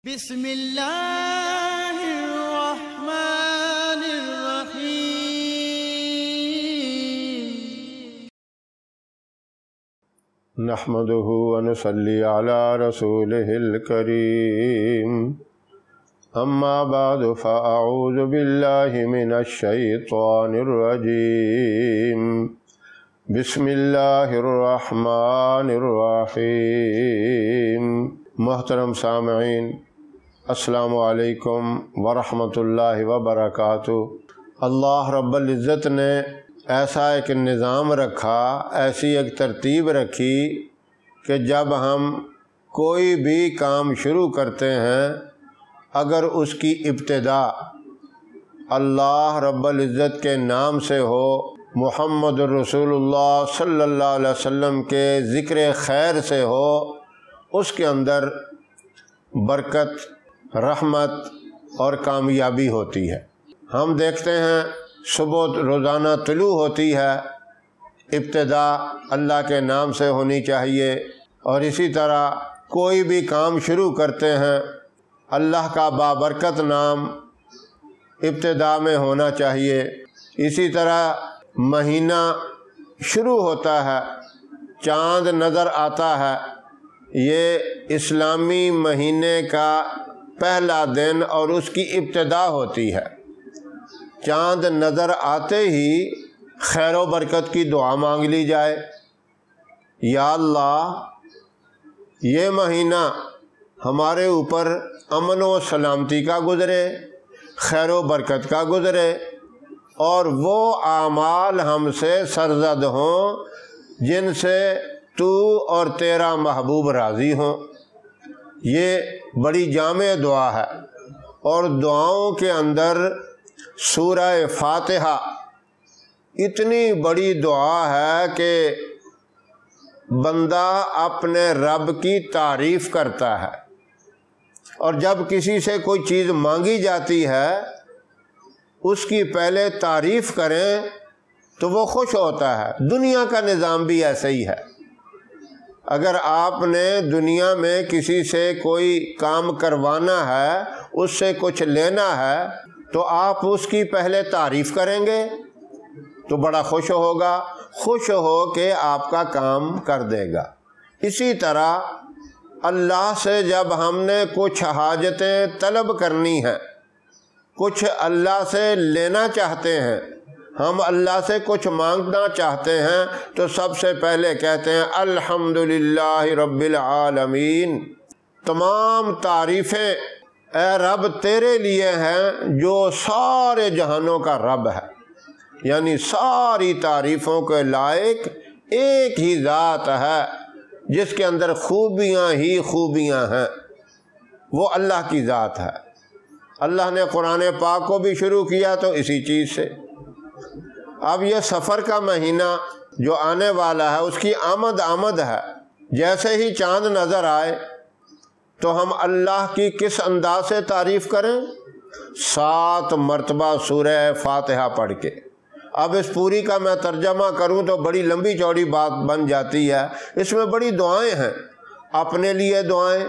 بسم اللہ الرحمن الرحیم نحمده ونصلي على رسوله الكريم اما بعد فاعوذ بالله من الشيطان الرجيم بسم اللہ الرحمن الرحیم۔ محترم سامعین، السلام علیکم ورحمۃ اللہ وبرکاتہ۔ اللہ رب العزت نے ایسا ایک نظام رکھا، ایسی ایک ترتیب رکھی کہ جب ہم کوئی بھی کام شروع کرتے ہیں، اگر اس کی ابتدا اللہ رب العزت کے نام سے ہو، محمد رسول اللہ صلی اللہ علیہ وسلم کے ذکر خیر سے ہو، اس کے اندر برکت، رحمت اور کامیابی ہوتی ہے۔ ہم دیکھتے ہیں صبح روزانہ طلوع ہوتی ہے، ابتدا اللہ کے نام سے ہونی چاہیے، اور اسی طرح کوئی بھی کام شروع کرتے ہیں اللہ کا بابرکت نام ابتدا میں ہونا چاہیے۔ اسی طرح مہینہ شروع ہوتا ہے، چاند نظر آتا ہے، یہ اسلامی مہینے کا پہلا دن اور اس کی ابتدا ہوتی ہے۔ چاند نظر آتے ہی خیر و برکت کی دعا مانگ لی جائے، یا اللہ یہ مہینہ ہمارے اوپر امن و سلامتی کا گزرے، خیر و برکت کا گزرے، اور وہ اعمال ہم سے سرزد ہوں جن سے تو اور تیرا محبوب راضی ہوں۔ یہ بڑی جامع دعا ہے، اور دعاؤں کے اندر سورہ فاتحہ اتنی بڑی دعا ہے کہ بندہ اپنے رب کی تعریف کرتا ہے، اور جب کسی سے کوئی چیز مانگی جاتی ہے اس کی پہلے تعریف کریں تو وہ خوش ہوتا ہے۔ دنیا کا نظام بھی ایسا ہی ہے۔ اگر آپ نے دنیا میں کسی سے کوئی کام کروانا ہے، اس سے کچھ لینا ہے، تو آپ اس کی پہلے تعریف کریں گے تو بڑا خوش ہوگا، خوش ہو کے آپ کا کام کر دے گا۔ اسی طرح اللہ سے جب ہم نے کچھ حاجتیں طلب کرنی ہیں، کچھ اللہ سے لینا چاہتے ہیں، ہم اللہ سے کچھ مانگنا چاہتے ہیں، تو سب سے پہلے کہتے ہیں الحمدللہ رب العالمین۔ تمام تعریفیں اے رب تیرے لیے ہیں جو سارے جہانوں کا رب ہے، یعنی ساری تعریفوں کے لائق ایک ہی ذات ہے جس کے اندر خوبیاں ہی خوبیاں ہیں، وہ اللہ کی ذات ہے۔ اللہ نے قرآن پاک کو بھی شروع کیا تو اسی چیز سے۔ اب یہ سفر کا مہینہ جو آنے والا ہے اس کی آمد ہے، جیسے ہی چاند نظر آئے تو ہم اللہ کی کس انداز سے تعریف کریں؟ 7 مرتبہ سورہ فاتحہ پڑھ کے۔ اب اس پوری کا میں ترجمہ کروں تو بڑی لمبی چوڑی بات بن جاتی ہے۔ اس میں بڑی دعائیں ہیں، اپنے لیے دعائیں،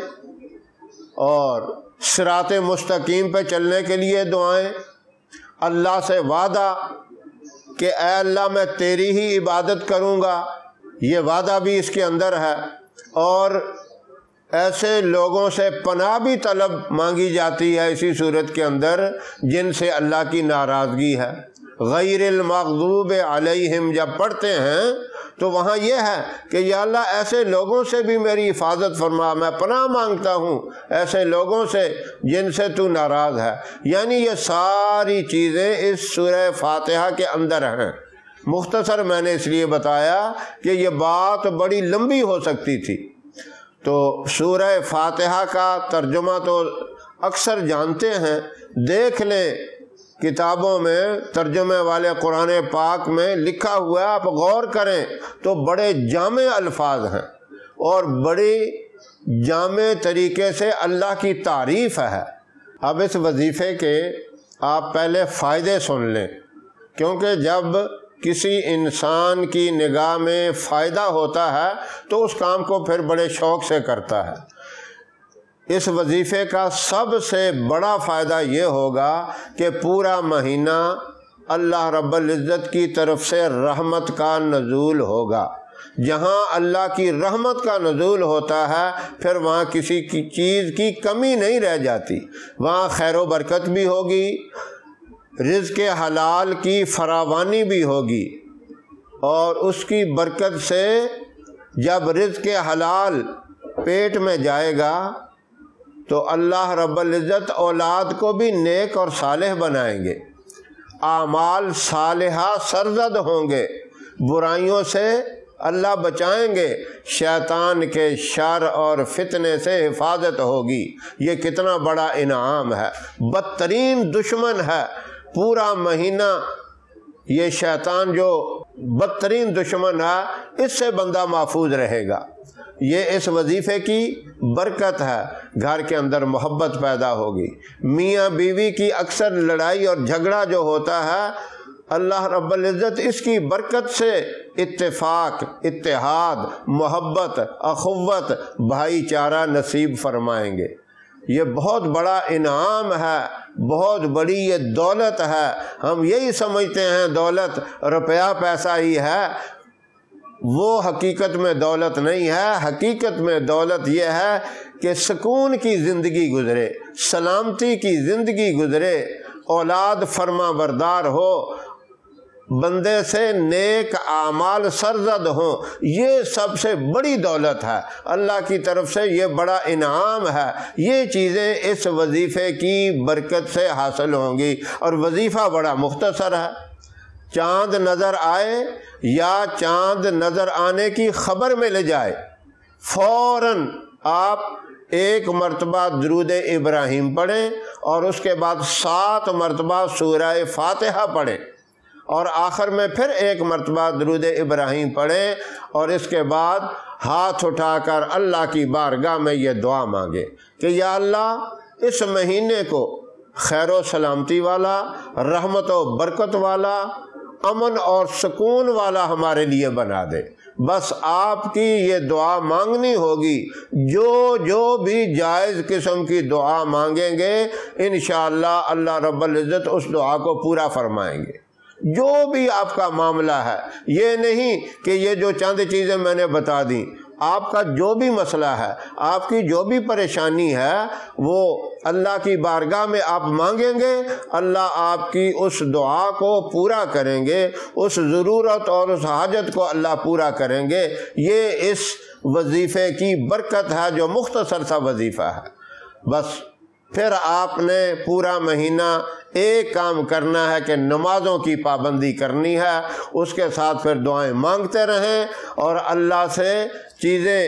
اور صراط مستقیم پہ چلنے کے لیے دعائیں، اللہ سے وعدہ کہ اے اللہ میں تیری ہی عبادت کروں گا، یہ وعدہ بھی اس کے اندر ہے، اور ایسے لوگوں سے پناہ بھی طلب مانگی جاتی ہے اسی صورت کے اندر جن سے اللہ کی ناراضگی ہے۔ غیر المغضوب علیہم جب پڑھتے ہیں تو وہاں یہ ہے کہ یا اللہ ایسے لوگوں سے بھی میری حفاظت فرما، میں پناہ مانگتا ہوں ایسے لوگوں سے جن سے تو ناراض ہے۔ یعنی یہ ساری چیزیں اس سورہ فاتحہ کے اندر ہیں۔ مختصر میں نے اس لیے بتایا کہ یہ بات بڑی لمبی ہو سکتی تھی۔ تو سورہ فاتحہ کا ترجمہ تو اکثر جانتے ہیں، دیکھ لیں کتابوں میں ترجمے والے قرآن پاک میں لکھا ہوا ہے، آپ غور کریں تو بڑے جامع الفاظ ہیں، اور بڑی جامع طریقے سے اللہ کی تعریف ہے۔ اب اس وظیفے کے آپ پہلے فائدے سن لیں، کیونکہ جب کسی انسان کی نگاہ میں فائدہ ہوتا ہے تو اس کام کو پھر بڑے شوق سے کرتا ہے۔ اس وظیفے کا سب سے بڑا فائدہ یہ ہوگا کہ پورا مہینہ اللہ رب العزت کی طرف سے رحمت کا نزول ہوگا۔ جہاں اللہ کی رحمت کا نزول ہوتا ہے پھر وہاں کسی کی چیز کی کمی نہیں رہ جاتی، وہاں خیر و برکت بھی ہوگی، رزق حلال کی فراوانی بھی ہوگی، اور اس کی برکت سے جب رزق حلال پیٹ میں جائے گا تو اللہ رب العزت اولاد کو بھی نیک اور صالح بنائیں گے، اعمال صالحہ سرزد ہوں گے، برائیوں سے اللہ بچائیں گے، شیطان کے شر اور فتنے سے حفاظت ہوگی۔ یہ کتنا بڑا انعام ہے۔ بدترین دشمن ہے پورا مہینہ، یہ شیطان جو بدترین دشمن ہے، اس سے بندہ محفوظ رہے گا۔ یہ اس وظیفے کی برکت ہے، گھر کے اندر محبت پیدا ہوگی۔ میاں بیوی کی اکثر لڑائی اور جھگڑا جو ہوتا ہے، اللہ رب العزت اس کی برکت سے اتفاق، اتحاد، محبت، اخوت، بھائی چارہ نصیب فرمائیں گے۔ یہ بہت بڑا انعام ہے، بہت بڑی یہ دولت ہے۔ ہم یہی سمجھتے ہیں دولت روپیہ پیسہ ہی ہے، وہ حقیقت میں دولت نہیں ہے۔ حقیقت میں دولت یہ ہے کہ سکون کی زندگی گزرے، سلامتی کی زندگی گزرے، اولاد فرما بردار ہو، بندے سے نیک اعمال سرزد ہوں، یہ سب سے بڑی دولت ہے۔ اللہ کی طرف سے یہ بڑا انعام ہے۔ یہ چیزیں اس وظیفے کی برکت سے حاصل ہوں گی، اور وظیفہ بڑا مختصر ہے۔ چاند نظر آئے یا چاند نظر آنے کی خبر مل جائے، فوراً آپ ایک مرتبہ درود ابراہیم پڑھیں، اور اس کے بعد 7 مرتبہ سورہ فاتحہ پڑھیں، اور آخر میں پھر ایک مرتبہ درود ابراہیم پڑھیں، اور اس کے بعد ہاتھ اٹھا کر اللہ کی بارگاہ میں یہ دعا مانگے کہ یا اللہ اس مہینے کو خیر و سلامتی والا، رحمت و برکت والا، امن اور سکون والا ہمارے لیے بنا دے۔ بس آپ کی یہ دعا مانگنی ہوگی۔ جو بھی جائز قسم کی دعا مانگیں گے انشاءاللہ اللہ رب العزت اس دعا کو پورا فرمائیں گے۔ جو بھی آپ کا معاملہ ہے، یہ نہیں کہ یہ جو چند چیزیں میں نے بتا دیں، آپ کا جو بھی مسئلہ ہے، آپ کی جو بھی پریشانی ہے، وہ اللہ کی بارگاہ میں آپ مانگیں گے، اللہ آپ کی اس دعا کو پورا کریں گے، اس ضرورت اور اس حاجت کو اللہ پورا کریں گے۔ یہ اس وظیفے کی برکت ہے جو مختصر سا وظیفہ ہے۔ بس پھر آپ نے پورا مہینہ ایک کام کرنا ہے کہ نمازوں کی پابندی کرنی ہے، اس کے ساتھ پھر دعائیں مانگتے رہیں اور اللہ سے چیزیں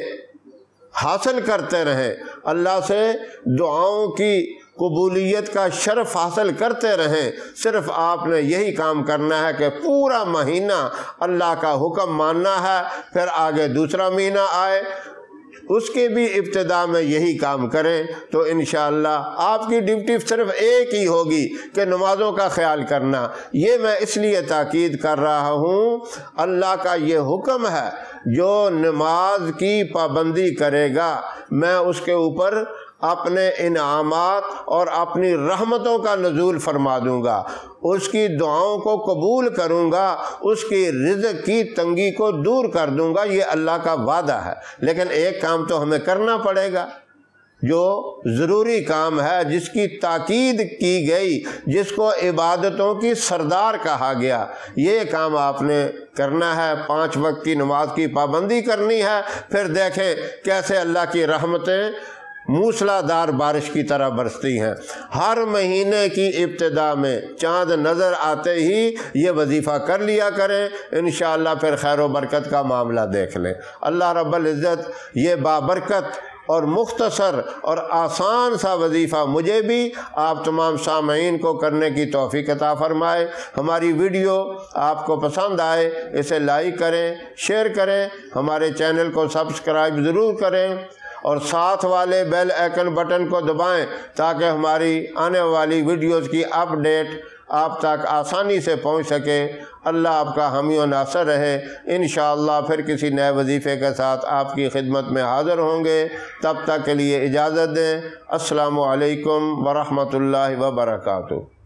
حاصل کرتے رہیں، اللہ سے دعاؤں کی قبولیت کا شرف حاصل کرتے رہیں۔ صرف آپ نے یہی کام کرنا ہے کہ پورا مہینہ اللہ کا حکم ماننا ہے، پھر آگے دوسرا مہینہ آئے اس کے بھی ابتدا میں یہی کام کریں تو انشاءاللہ آپ کی ڈیوٹی صرف ایک ہی ہوگی کہ نمازوں کا خیال کرنا۔ یہ میں اس لیے تاکید کر رہا ہوں، اللہ کا یہ حکم ہے جو نماز کی پابندی کرے گا میں اس کے اوپر اپنے انعامات اور اپنی رحمتوں کا نزول فرما دوں گا، اس کی دعاؤں کو قبول کروں گا، اس کی رزق کی تنگی کو دور کر دوں گا۔ یہ اللہ کا وعدہ ہے، لیکن ایک کام تو ہمیں کرنا پڑے گا جو ضروری کام ہے، جس کی تاکید کی گئی، جس کو عبادتوں کی سردار کہا گیا۔ یہ کام آپ نے کرنا ہے، 5 وقت کی نماز کی پابندی کرنی ہے، پھر دیکھیں کیسے اللہ کی رحمتیں موسلا دار بارش کی طرح برستی ہیں۔ ہر مہینے کی ابتدا میں چاند نظر آتے ہی یہ وظیفہ کر لیا کریں، انشاءاللہ پھر خیر و برکت کا معاملہ دیکھ لیں۔ اللہ رب العزت یہ بابرکت اور مختصر اور آسان سا وظیفہ مجھے بھی آپ تمام سامعین کو کرنے کی توفیق عطا فرمائے۔ ہماری ویڈیو آپ کو پسند آئے اسے لائک کریں، شیئر کریں، ہمارے چینل کو سبسکرائب ضرور کریں، اور ساتھ والے بیل آئیکن بٹن کو دبائیں تاکہ ہماری آنے والی ویڈیوز کی اپ ڈیٹ آپ تک آسانی سے پہنچ سکے۔ اللہ آپ کا حامی و ناصر رہے۔ انشاءاللہ پھر کسی نئے وظیفے کے ساتھ آپ کی خدمت میں حاضر ہوں گے، تب تک کے لیے اجازت دیں۔ السلام علیکم ورحمۃ اللہ وبرکاتہ۔